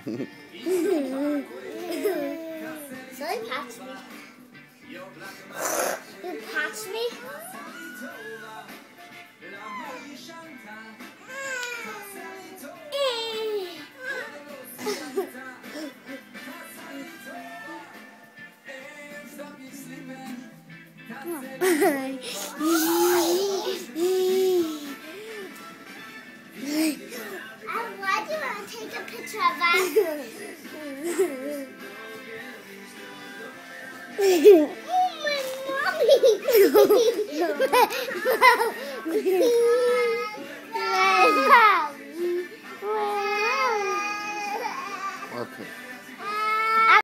Sorry, patch me. You patch me? Why do you want to take a picture of that? Oh, my mommy!